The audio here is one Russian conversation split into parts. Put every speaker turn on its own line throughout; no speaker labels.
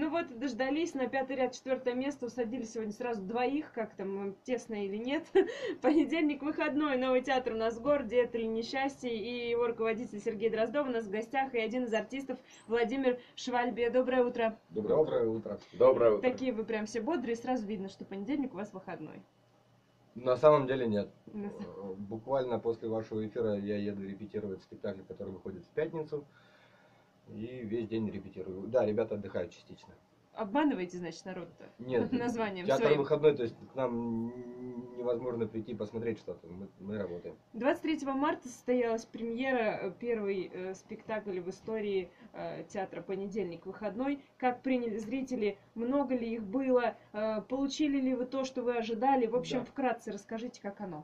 Ну вот, дождались, на 5-й ряд, 4-е место, усадили сегодня сразу двоих, как там, тесно или нет. Понедельник, выходной, новый театр у нас в городе, это «Ли несчастье», и его руководитель Сергей Дроздов у нас в гостях, и один из артистов Владимир Швальбе. Доброе утро.
Доброе утро.
Доброе утро.
Такие вы прям все бодрые, сразу видно, что понедельник у вас выходной.
На самом деле нет. Буквально после вашего эфира я еду репетировать спектакль, который выходит в пятницу. И весь день репетирую. Да, ребята отдыхают частично.
Обманываете, значит, народ-то?
Нет,
названием
театр
своим.
выходной, то есть к нам невозможно прийти посмотреть что-то. Мы работаем.
23 марта состоялась премьера, первый спектакль в истории театра «Понедельник выходной». Как приняли зрители? Много ли их было? Получили ли вы то, что вы ожидали? В общем,
Да.
вкратце расскажите, как оно.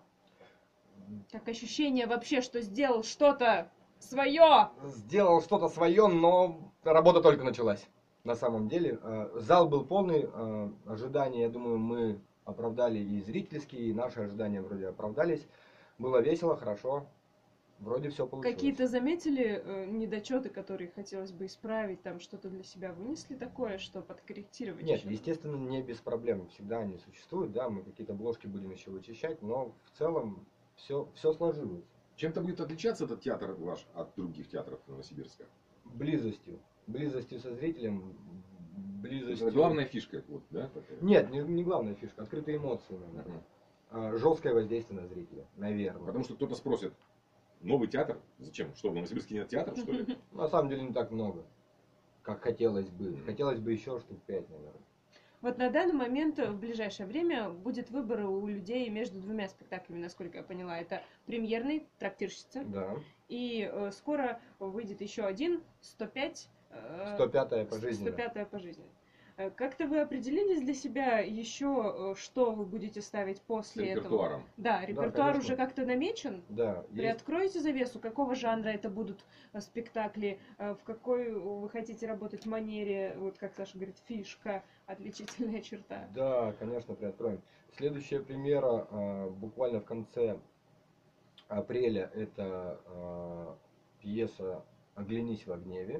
Как ощущение вообще, что сделал что-то свое?
Сделал что-то свое, но работа только началась. На самом деле. Зал был полный. Ожидания, я думаю, мы оправдали и зрительские, и наши ожидания вроде оправдались. Было весело, хорошо. Вроде все получилось.
Какие-то заметили недочеты, которые хотелось бы исправить, там что-то для себя вынесли такое, что подкорректировать?
Нет,
еще?
естественно, не без проблем. Всегда они существуют, да, мы какие-то бложки будем еще вычищать, но в целом все сложилось.
Чем-то будет отличаться этот театр ваш от других театров Новосибирска?
Близостью. Близостью со зрителем, близостью...
Это главная фишка, вот, да? Такая?
Нет, не главная фишка, открытые эмоции, наверное. Жесткое воздействие на зрителя, наверное.
Потому что кто-то спросит, новый театр? Зачем? Что, в Новосибирске нет театра, что ли?
На самом деле не так много, как хотелось бы. Хотелось бы еще штук 5, наверное.
Вот на данный момент, в ближайшее время, будет выбор у людей между двумя спектаклями, насколько я поняла. Это премьерный «Трактирщица».
Да.
И скоро выйдет еще один, 105.
105-я пожизненно.
105-я пожизненно. Как-то вы определились для себя еще, что вы будете ставить после этого?
Репертуаром.
Да, репертуар
конечно.
уже как-то намечен?
Да. Есть...
Приоткроете завесу, какого жанра это будут спектакли, в какой вы хотите работать манере, вот как Саша говорит, фишка, отличительная черта?
Да, конечно, приоткроем. Следующая премьера буквально в конце апреля, это пьеса «Оглянись во гневе»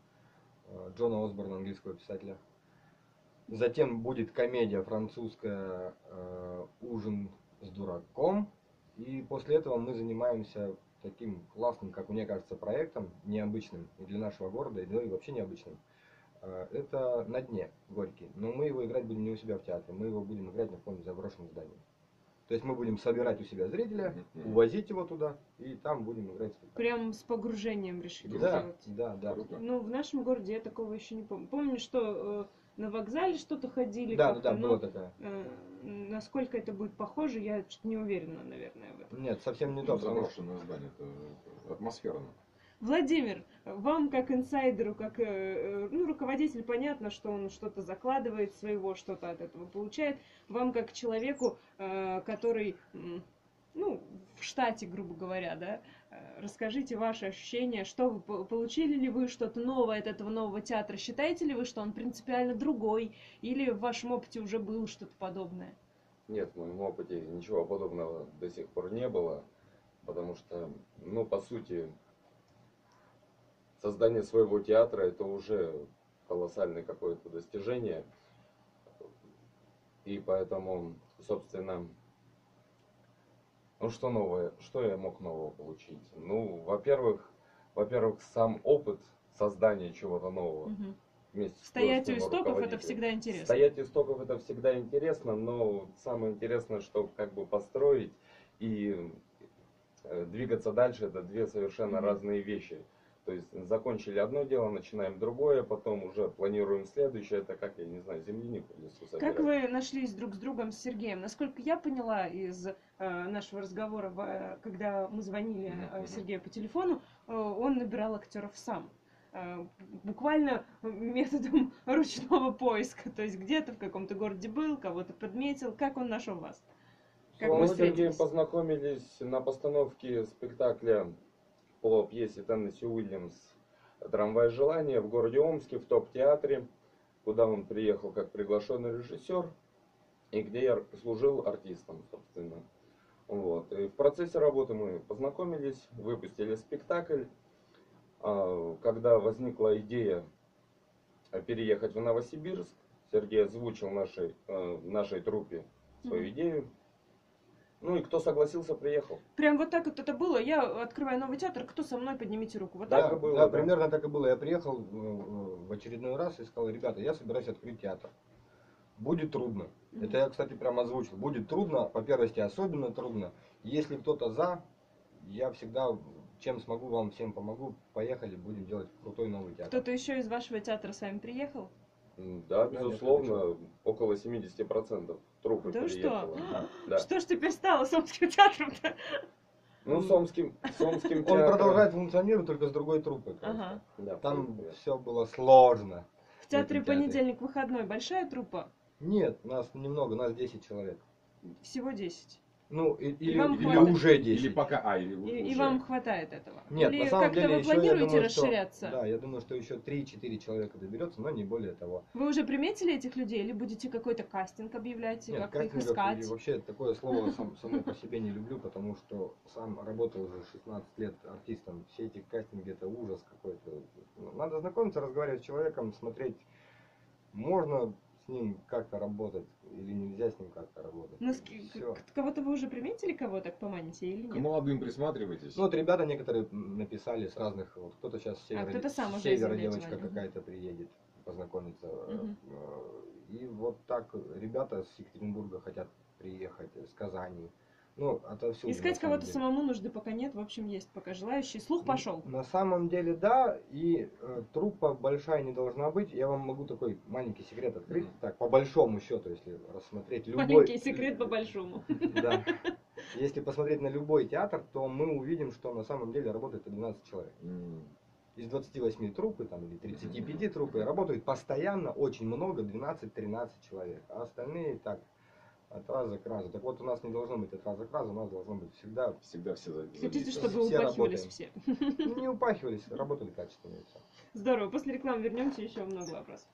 Джона Осборна, английского писателя. Затем будет комедия французская «Ужин с дураком». И после этого мы занимаемся таким классным, как мне кажется, проектом, необычным и для нашего города, и вообще необычным. Это «На дне» Горький. Но мы его играть будем не у себя в театре, мы его будем играть на каком-нибудь заброшенном здании. То есть мы будем собирать у себя зрителя, увозить его туда, и там будем играть спектакль.
Прям с погружением решили
Да,
сделать?
да.
Круто.
Ну, в нашем городе я такого еще не помню. Помню, что на вокзале что-то ходили.
Да,
как-то,
была такая.
Насколько это будет похоже, я чуть не уверена, наверное, в этом.
Нет, совсем не то, потому что...
Заброшенное здание, это атмосферно.
Владимир, вам как инсайдеру, как руководитель, понятно, что он что-то закладывает своего, что-то от этого получает. Вам как человеку, который, в штате, грубо говоря, да, расскажите ваши ощущения, что вы получили ли вы что-то новое от этого нового театра? Считаете ли вы, что он принципиально другой? Или в вашем опыте уже было что-то подобное?
Нет, в моем опыте ничего подобного до сих пор не было, потому что, по сути, создание своего театра это уже колоссальное какое-то достижение. И поэтому, собственно, что новое, что я мог нового получить? Во-первых, сам опыт создания чего-то нового. Вместе с
Стоять у
художественным
истоков это
руководителем.
всегда интересно.
Стоять у истоков это всегда интересно, но самое интересное, что как бы построить и двигаться дальше, это две совершенно разные вещи. То есть закончили одно дело, начинаем другое, потом уже планируем следующее. Это как, я не знаю, землянику в лесу собирать.
Как вы нашлись друг с другом, с Сергеем? Насколько я поняла из нашего разговора, когда мы звонили Сергею по телефону, он набирал актеров сам. Буквально методом ручного поиска. То есть где-то в каком-то городе был, кого-то подметил. Как он нашел вас? Как вы
Мы с Сергеем
встретились?
познакомились на постановке спектакля по пьесе Теннесси Уильямс «Трамвай желания» в городе Омске, в ТОП-театре, куда он приехал как приглашенный режиссер, и где я служил артистом, собственно. Вот. И в процессе работы мы познакомились, выпустили спектакль. Когда возникла идея переехать в Новосибирск. Сергей озвучил нашей труппе свою идею. Ну и кто согласился, приехал.
Прям вот так вот это было. Я открываю новый театр, кто со мной, поднимите руку. Вот
Да,
так?
Да,
было,
да,
да.
примерно так и было. Я приехал в очередной раз и сказал: ребята, я собираюсь открыть театр. Будет трудно. Это я, кстати, прямо озвучил. Будет трудно, по первости, особенно трудно. Если кто-то за, я всегда, чем смогу, вам всем помогу. Поехали, будем делать крутой новый театр.
Кто-то еще из вашего театра с вами приехал?
Да, безусловно, около 70% труппы
Да
приехало.
что?
Да.
Что ж теперь стало с Омским театром-то?
Ну, Сомским
Он
театром.
продолжает функционировать, только с другой труппой.
Ага.
Да,
Там
понятно.
все было сложно.
В театре
В этом театре.
понедельник выходной большая труппа?
Нет, нас немного, нас 10 человек.
Всего 10.
Ну, или,
вам
или
хватит?
уже 10.
Или пока, или
И
уже.
вам хватает этого?
Нет,
Или
на самом
как-то
деле
вы
еще я
планируете
думаю, что,
расширяться?
да, я думаю, что еще 3-4 человека доберется, но не более того.
Вы уже приметили этих людей или будете какой-то кастинг объявлять,
Нет,
как их
кастингов
искать?
и вообще такое слово само по себе не люблю, потому что сам работал уже 16 лет артистом. Все эти кастинги — это ужас какой-то. Надо знакомиться, разговаривать с человеком, смотреть, можно с ним как-то работать или нельзя с ним как-то работать.
Ну,
Всё.
кого-то вы уже приметили, кого так поманите или
К
нет?
молодым присматривайтесь.
Ну вот ребята некоторые написали с разных, вот кто-то сейчас с севера,
кто-то сам
с
уже
севера
из
девочка
Имени.
какая-то приедет познакомиться.
Мгм.
И вот так ребята с Екатеринбурга хотят приехать, с Казани. Ну, отовсюду.
Искать
на самом
кого-то
деле.
самому нужды пока нет, в общем, есть пока желающие. Слух пошел.
На самом деле, да, и труппа большая не должна быть. Я вам могу такой маленький секрет открыть, так, по большому счету, если рассмотреть любой...
Маленький секрет по-большому.
Да. Если посмотреть на любой театр, то мы увидим, что на самом деле работает 12 человек. Из 28 труппы там, или 35 труппы работает постоянно очень много, 12-13 человек. А остальные так, от раза к разу. Так вот, у нас не должно быть от раза к разу, у нас должно быть всегда...
Всегда все
Хотите,
задействованы.
чтобы
Все
упахивались
работаем.
все?
Не упахивались, работали качественно и все.
Здорово. После рекламы вернемся, еще много вопросов.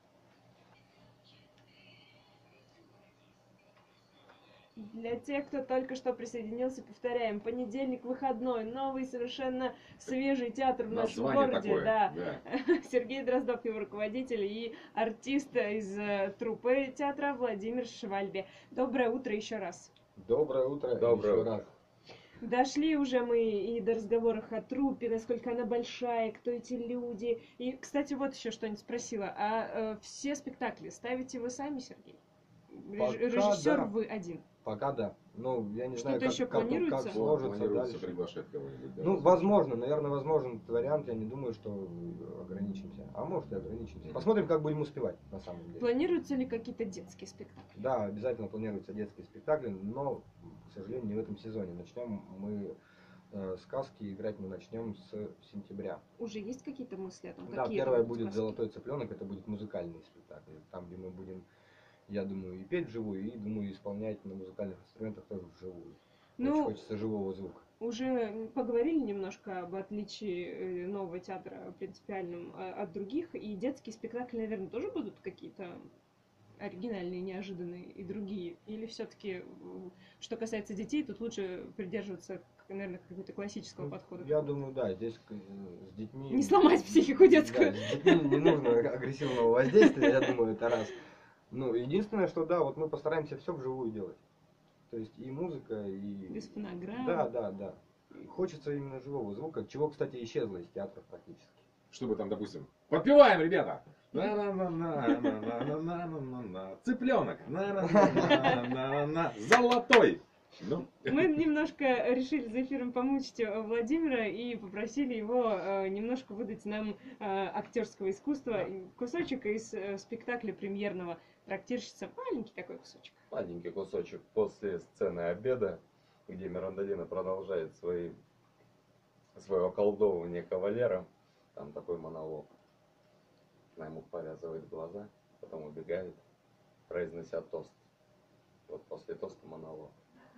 Для тех, кто только что присоединился, повторяем, понедельник выходной, новый совершенно свежий театр в нашем
Название
городе.
такое.
Да.
Да.
Сергей Дроздов, его руководитель, и артист из труппы театра Владимир Швальбе. Доброе утро еще раз.
Доброе утро
Доброе
еще
утро.
раз.
Дошли уже мы и до разговоров о труппе, насколько она большая, кто эти люди. И, кстати, вот еще что-нибудь спросила. А все спектакли ставите вы сами, Сергей?
Пока
Режиссер
да.
вы один.
Пока да. Ну, я не
Что-то
знаю, как,
еще
как,
планируется?
как сложится
Планируется
дальше.
приглашать кого-нибудь. да,
Ну,
возможно.
возможно, наверное, возможен этот вариант. Я не думаю, что ограничимся. А может и ограничимся. Посмотрим, как будем успевать, на самом деле.
Планируются ли какие-то детские спектакли?
Да, обязательно планируются детские спектакли, но, к сожалению, не в этом сезоне. Начнем мы сказки играть мы начнем с сентября.
Уже есть какие-то мысли о том,
Да,
какие
первое
это будут
будет
сказки?
«Золотой цыпленок», это будет музыкальный спектакль. Там, где мы будем, я думаю, и петь вживую, и, думаю, исполнять на музыкальных инструментах тоже вживую. Очень
Ну,
хочется живого звука.
уже поговорили немножко об отличии нового театра принципиальном от других, и детские спектакли, наверное, тоже будут какие-то оригинальные, неожиданные и другие? Или все-таки, что касается детей, тут лучше придерживаться, наверное, какого-то классического
Ну,
подхода?
Я думаю, да, здесь с детьми...
Не сломать психику детскую.
Да, с детьми не нужно агрессивного воздействия, я думаю, это раз. Ну, единственное, что да, вот мы постараемся все вживую делать. То есть и музыка, и...
Без фонограмм.
Да. И хочется именно живого звука, чего, кстати, исчезло из театра практически.
Чтобы там, допустим, подпеваем, ребята! На-на-на-на-на-на-на-на-на-на. Цыпленок! На-на-на-на-на-на. Золотой! Ну,
Мы немножко решили за эфиром помучить Владимира и попросили его немножко выдать нам актерского искусства. Кусочек из спектакля премьерного «Трактирщица». Маленький такой кусочек.
Маленький кусочек после сцены обеда, где Мирандолина продолжает свое околдовывание кавалера. Там такой монолог. Она ему повязывает глаза, потом убегает, произнося тост. Вот после тоста монолог.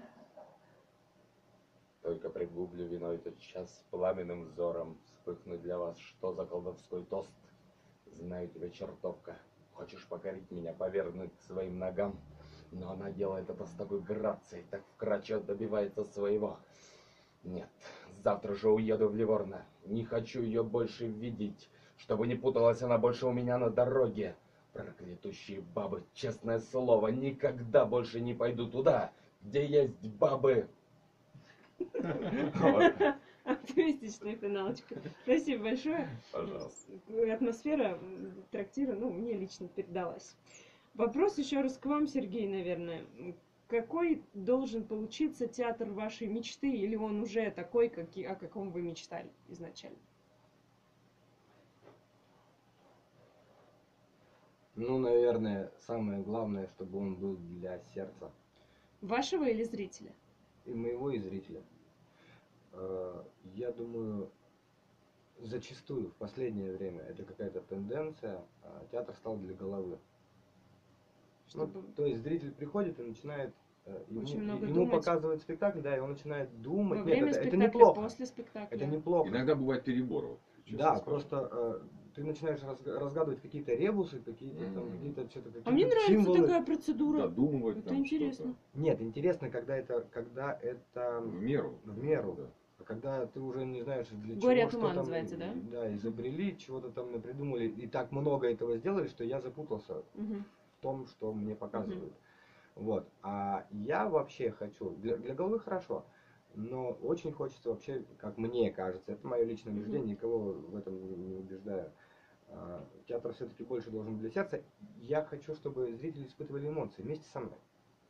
Только пригублю вино, и тот час пламенным взором вспыхнуть для вас, что за колдовской тост. Знаю тебя, чертовка, хочешь покорить меня, повергнуть к своим ногам, но она делает это с такой грацией, так вкратчиво добивается своего. Нет, завтра же уеду в Ливорно, не хочу ее больше видеть, Чтобы не путалась она больше у меня на дороге. Проклятущие бабы, честное слово, никогда больше не пойду туда, где есть бабы. Вот.
Оптимистичная финалочка. Спасибо большое.
Пожалуйста.
Атмосфера трактира, ну, мне лично передалась. Вопрос еще раз к вам, Сергей, наверное. Какой должен получиться театр вашей мечты, или он уже такой, о каком вы мечтали изначально?
Ну, наверное, самое главное, чтобы он был для сердца.
Вашего или зрителя?
И моего, и зрителя. Я думаю, зачастую в последнее время это какая-то тенденция, театр стал для головы.
Чтобы...
То есть зритель приходит и начинает,
Очень много
ему
думать.
показывают спектакль, да, и он начинает думать.
Во время
Нет, это
спектакля,
неплохо.
после спектакля.
Это неплохо.
Иногда бывает перебор. Вот, честно
Да,
скажу.
просто ты начинаешь разгадывать какие-то ребусы, какие-то там, какие-то что-то, какие-то
А мне нравится
символы.
такая процедура.
Додумывать
Это
там
интересно.
Нет, интересно, когда это
что-то. В меру.
в меру.
Да.
А когда ты уже не знаешь, для
Горе
чего,
от
что
ума
там,
называется, да?
Да, изобрели, чего-то там напридумали, и так много этого сделали, что я запутался
Мгм.
в том, что мне показывают. Вот. А я вообще хочу, для головы хорошо, но очень хочется вообще, как мне кажется, это мое личное убеждение, никого в этом не убеждаю. Театр все-таки больше должен для сердца. Я хочу, чтобы зрители испытывали эмоции вместе со мной.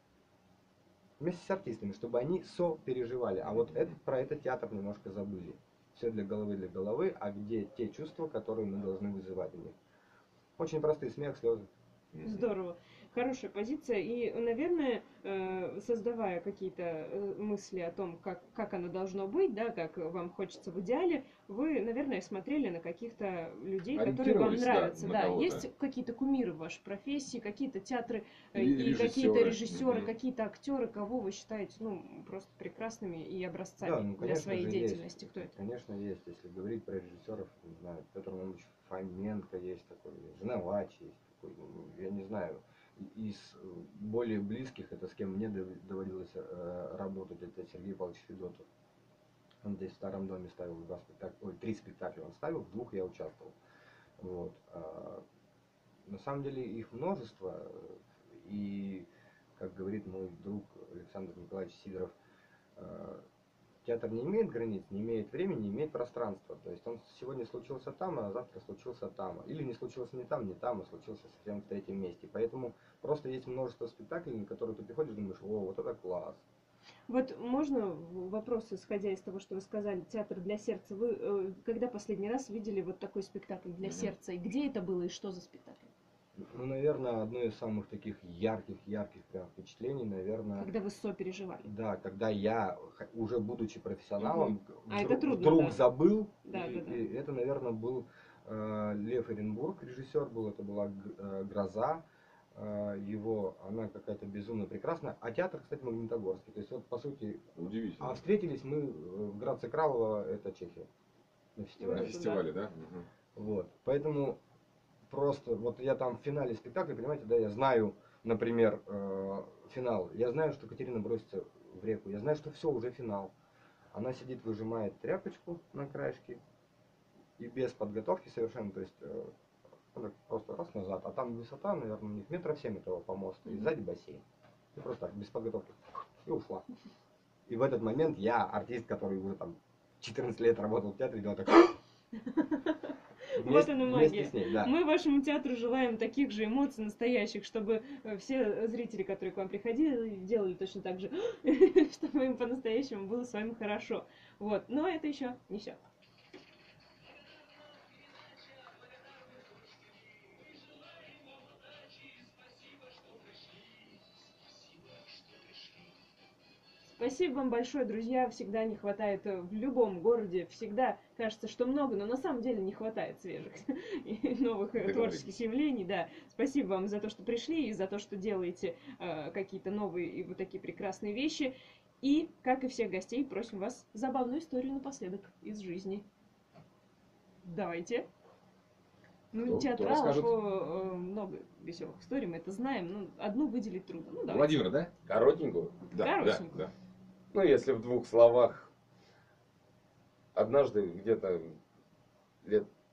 Вместе с артистами, чтобы они сопереживали. А вот про этот театр немножко забыли. Все для головы, а где те чувства, которые мы должны вызывать в них. Очень простые: смех, слезы.
Здорово. Хорошая позиция. И, наверное, создавая какие-то мысли о том, как оно должно быть, да, как вам хочется в идеале, вы, наверное, смотрели на каких-то людей, которые вам
Ориентировались, да,
нравятся.
на
Да,
кого-то.
есть какие-то кумиры в вашей профессии, какие-то театры
Или
и какие-то
режиссеры.
режиссеры, какие-то актеры, кого вы считаете, ну, просто прекрасными и образцами
Да, ну,
для
конечно
своей
же,
деятельности?
есть.
Кто это?
Конечно, есть. Если говорить про режиссеров, не знаю, Петр Иванович Фоменко есть такой, Женовач есть такой, я не знаю. Из более близких, это с кем мне доводилось работать, это Сергей Павлович Федотов. Он здесь в Старом доме ставил 3 спектакля он ставил, в 2 я участвовал. Вот. На самом деле их множество, и, как говорит мой друг Александр Николаевич Сидоров, театр не имеет границ, не имеет времени, не имеет пространства. То есть он сегодня случился там, а завтра случился там. Или не случился не там, а случился совсем в третьем месте. Поэтому просто есть множество спектаклей, на которые ты приходишь и думаешь: о, вот это класс.
Вот можно вопрос, исходя из того, что вы сказали, театр для сердца. Вы когда последний раз видели вот такой спектакль для сердца? И где это было, и что за спектакль?
Ну, наверное, одно из самых таких ярких прям впечатлений, наверное...
Когда вы сопереживали.
Да, когда я, уже будучи профессионалом,
А это трудно,
вдруг
да.
забыл.
Да,
и,
да, да.
и это, наверное, был Лев Оренбург, режиссер был, это была «Гроза». Его, она какая-то безумно прекрасная. А театр, кстати, Магнитогорский. То есть, вот, по сути...
Удивительно.
А встретились мы в Градце Кралова, это Чехия, на
На
фестивале.
фестивале, да?
Вот. Поэтому просто, вот я там в финале спектакля, понимаете, да, я знаю, например, финал. Я знаю, что Катерина бросится в реку. Я знаю, что все, уже финал. Она сидит, выжимает тряпочку на краешке. И без подготовки совершенно, то есть она просто раз назад. А там высота, наверное, у них 7 метров этого помоста. И сзади бассейн. И просто так, без подготовки. И ушла. И в этот момент я, артист, который уже там 14 лет работал в театре, делал так...
Вот она магия.
С ней, да.
Мы вашему театру желаем таких же эмоций настоящих, чтобы все зрители, которые к вам приходили, делали точно так же, чтобы им по-настоящему было с вами хорошо. Вот. Но это еще не все. Спасибо вам большое, друзья. Всегда не хватает в любом городе. Всегда кажется, что много, но на самом деле не хватает свежих и новых творческих явлений. Да. Спасибо вам за то, что пришли, и за то, что делаете какие-то новые и вот такие прекрасные вещи. И, как и всех гостей, просим вас забавную историю напоследок из жизни. Давайте. Ну, театралов много веселых историй, мы это знаем. Ну, одну выделить трудно. Ну, давайте.
Владимир, да?
Коротенькую?
Коротенькую.
Да.
Ну, если в 2 словах. Однажды, где-то лет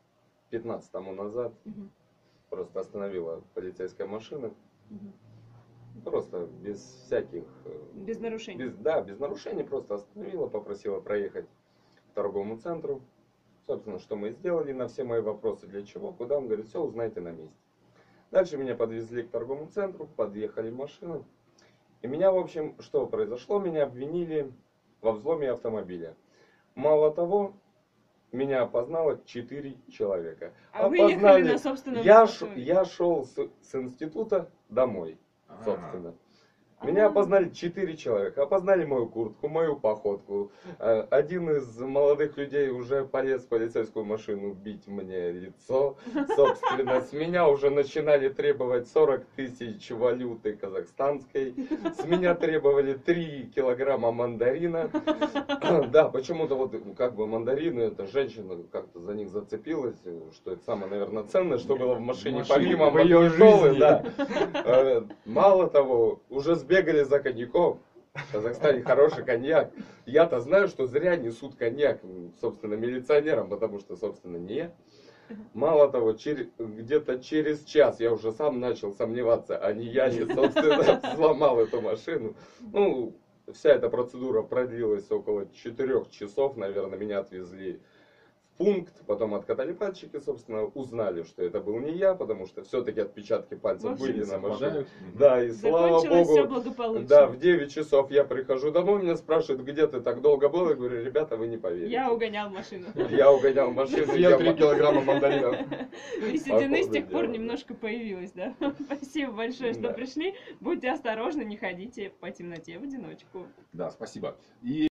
15 тому назад
Мгм.
просто остановила полицейская машина.
Мгм.
Просто без всяких...
Без нарушений.
без нарушений, просто остановила, попросила проехать к торговому центру. Собственно, что мы и сделали на все мои вопросы, для чего, куда, он говорит, все узнаете на месте. Дальше меня подвезли к торговому центру, подъехали в машину. И меня, в общем, что произошло? Меня обвинили во взломе автомобиля. Мало того, меня опознало 4 человека.
А вы ехали на собственном
Я
автомобиле.
шел с института домой,
А,
собственно. Меня опознали 4 человека. Опознали мою куртку, мою походку. Один из молодых людей уже полез в полицейскую машину бить мне лицо. Собственно, с меня уже начинали требовать 40 тысяч валюты казахстанской. С меня требовали 3 килограмма мандарина. Да, почему-то вот как бы мандарины, эта женщина как-то за них зацепилась, что это самое, наверное, ценное, что было в машине, помимо
в ее
магнитолы,
жизни.
да. Мало того, уже сбегали за коньяком. В Казахстане хороший коньяк. Я-то знаю, что зря несут коньяк, собственно, милиционерам, потому что, собственно, не. Мало того, где-то через час я уже сам начал сомневаться, а не я ли, собственно, сломал эту машину. Ну, вся эта процедура продлилась около 4 часов, наверное, меня отвезли в пункт, потом откатали пальчики, собственно, узнали, что это был не я, потому что все-таки отпечатки пальцев
В общем,
были на машине.
совпадают.
Да, и слава
Закончилось все
богу,
благополучно.
да, в 9 часов я прихожу домой, меня спрашивают, где ты так долго был, я говорю, ребята, вы не поверите.
Я угонял машину.
Я угонял машину.
Съел 3 килограмма мандаринов.
И седины с
Походу
тех пор
дела,
немножко появилась, да? Спасибо большое, что
Да.
пришли. Будьте осторожны, не ходите по темноте в одиночку.
Да, спасибо. И